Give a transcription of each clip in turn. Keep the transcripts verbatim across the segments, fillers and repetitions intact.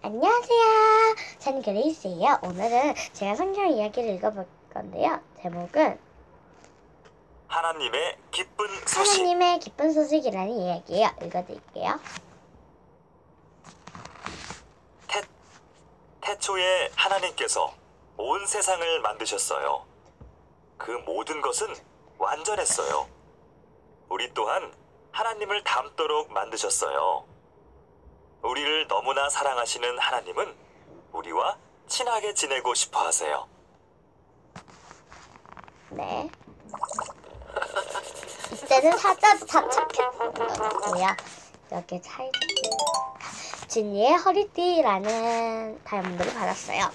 안녕하세요. 저는 그레이스예요. 오늘은 제가 성경 이야기를 읽어볼 건데요. 제목은 하나님의 기쁜 소식. 하나님의 기쁜 소식이라는 이야기예요. 읽어드릴게요. 태, 태초에 하나님께서 온 세상을 만드셨어요. 그 모든 것은 완전했어요. 우리 또한 하나님을 닮도록 만드셨어요. 우리를 너무나 사랑하시는 하나님은 우리와 친하게 지내고 싶어 하세요. 네. 이때는 사자도 다 착했고요. 이렇게 차이 진이의 허리띠라는 다이아몬드를 받았어요.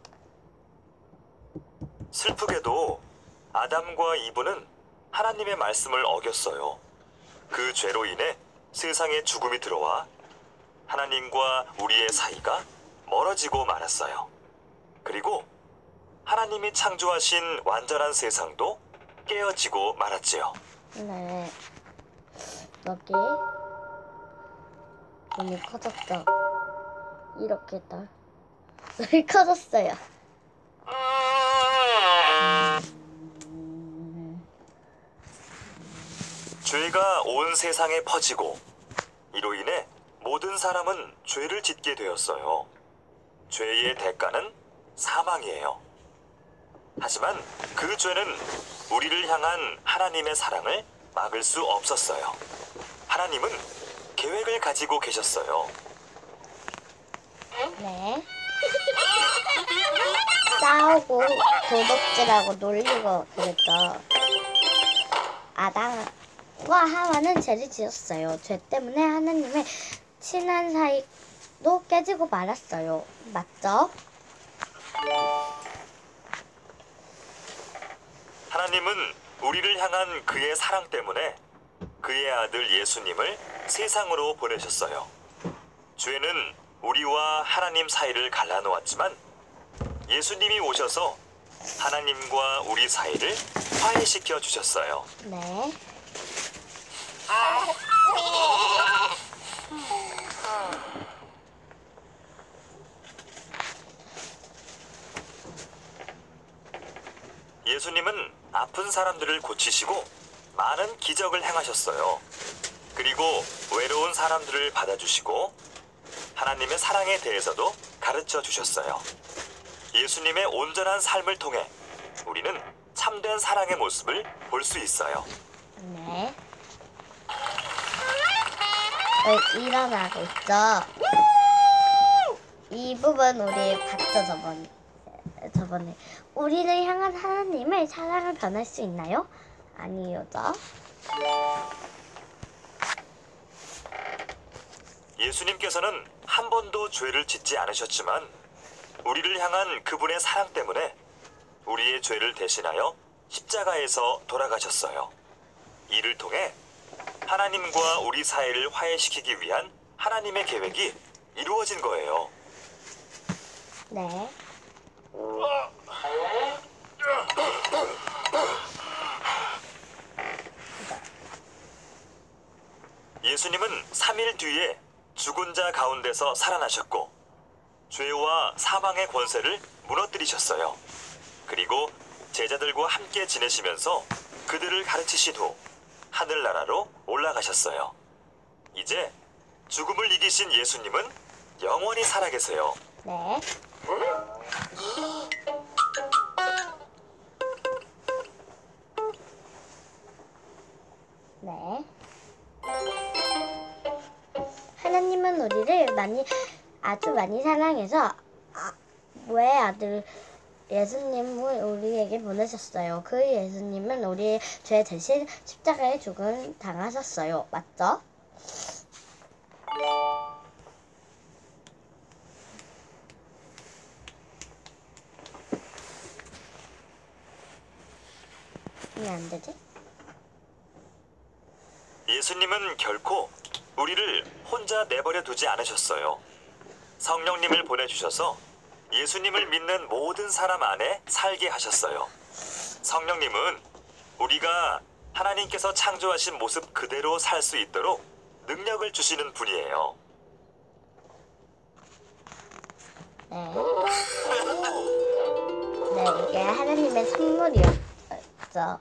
슬프게도 아담과 이브는 하나님의 말씀을 어겼어요. 그 죄로 인해 세상에 죽음이 들어와 하나님과 우리의 사이가 멀어지고 말았어요. 그리고 하나님이 창조하신 완전한 세상도 깨어지고 말았지요. 네. 여기 눈이 커졌죠. 이렇게 딱 눈이 커졌어요. 죄가 온 세상에 퍼지고 이로 인해 모든 사람은 죄를 짓게 되었어요. 죄의 대가는 사망이에요. 하지만 그 죄는 우리를 향한 하나님의 사랑을 막을 수 없었어요. 하나님은 계획을 가지고 계셨어요. 네. 싸우고 도둑질하고 놀리고 그랬죠. 아담과 하와는 죄를 지었어요. 죄 때문에 하나님의 친한 사이도 깨지고 말았어요. 맞죠? 하나님은 우리를 향한 그의 사랑 때문에 그의 아들 예수님을 세상으로 보내셨어요. 죄는 우리와 하나님 사이를 갈라놓았지만 예수님이 오셔서 하나님과 우리 사이를 화해시켜 주셨어요. 네. 예수님은 아픈 사람들을 고치시고 많은 기적을 행하셨어요. 그리고 외로운 사람들을 받아주시고 하나님의 사랑에 대해서도 가르쳐 주셨어요. 예수님의 온전한 삶을 통해 우리는 참된 사랑의 모습을 볼 수 있어요. 네. 어, 일어나고 있죠. 이 부분 우리 봤죠, 저번에. 저번에. 우리를 향한 하나님의 사랑을 변할 수 있나요? 아니요죠. 예수님께서는 한 번도 죄를 짓지 않으셨지만 우리를 향한 그분의 사랑 때문에 우리의 죄를 대신하여 십자가에서 돌아가셨어요. 이를 통해 하나님과 우리 사이를 화해시키기 위한 하나님의 계획이 이루어진 거예요. 네. 예수님은 삼 일 뒤에 죽은 자 가운데서 살아나셨고 죄와 사망의 권세를 무너뜨리셨어요. 그리고 제자들과 함께 지내시면서 그들을 가르치신 후 하늘나라로 올라가셨어요. 이제 죽음을 이기신 예수님은 영원히 살아계세요. 네. 네. 하나님은 우리를 많이 아주 많이 사랑해서 아, 왜 아들 예수님을 우리에게 보내셨어요. 그 예수님은 우리의 죄 대신 십자가에 죽음 당하셨어요. 맞죠? 왜 안 되지? 예수님은 결코 우리를 혼자 내버려 두지 않으셨어요. 성령님을 보내주셔서 예수님을 믿는 모든 사람 안에 살게 하셨어요. 성령님은 우리가 하나님께서 창조하신 모습 그대로 살 수 있도록 능력을 주시는 분이에요. 하나님의 선물이었죠.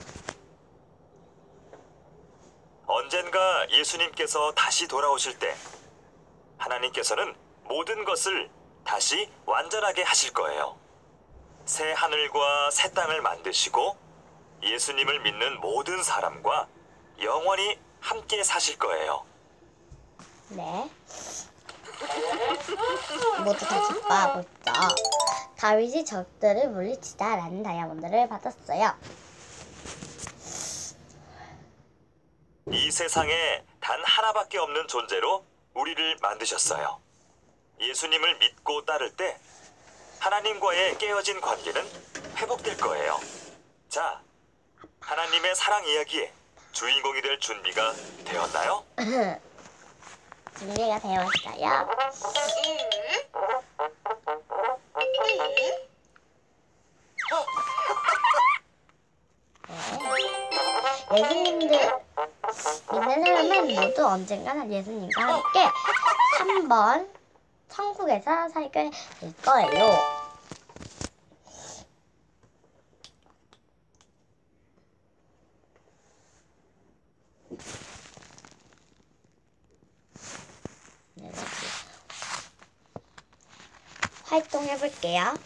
언젠가 예수님께서 다시 돌아오실 때 하나님께서는 모든 것을 다시 완전하게 하실 거예요. 새 하늘과 새 땅을 만드시고 예수님을 믿는 모든 사람과 영원히 함께 사실 거예요. 네. 모두 다 기뻐하고 있죠. 다윗이 적들을 물리치다 라는 다이아몬드를 받았어요. 이 세상에 단 하나밖에 없는 존재로 우리를 만드셨어요. 예수님을 믿고 따를 때 하나님과의 깨어진 관계는 회복될 거예요. 자, 하나님의 사랑 이야기에 주인공이 될 준비가 되었나요? 준비가 되었어요. 네. 예수님들 믿는 사람은 모두 언젠가는 예수님과 함께 한 번 천국에서 살게 될 거예요. 네, 활동해 볼게요.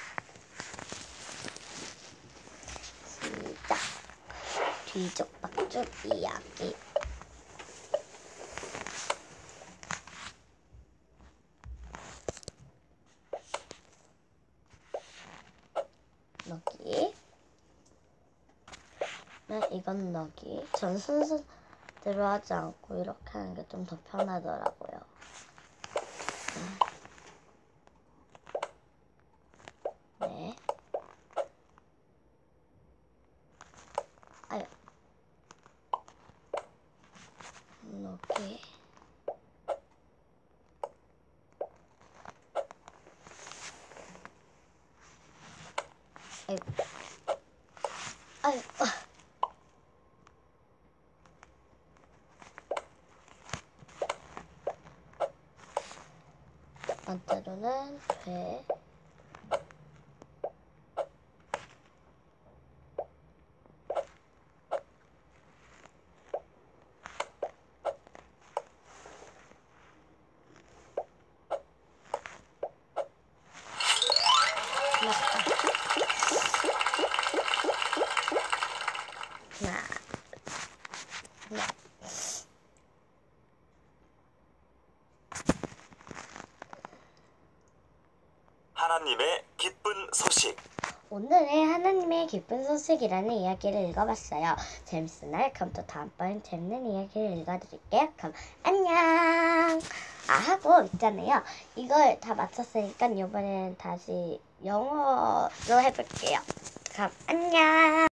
시작. 뒤죽박죽 이야기. 넣기. 네, 이건 넣기. 전 순서대로 하지 않고 이렇게 하는 게 좀 더 편하더라고요. 네. 아유. 넣기. 아유. 아유. 번째로는 배. 하나, 하나. 하나님의 기쁜 소식. 오늘은 하나님의 기쁜 소식이라는 이야기를 읽어봤어요. 재밌었나요? 그럼 또 다음번엔 재밌는 이야기를 읽어드릴게요. 그럼 안녕. 아 하고 있잖아요. 이걸 다 마쳤으니까 이번에는 다시 영어로 해볼게요. 그럼 안녕.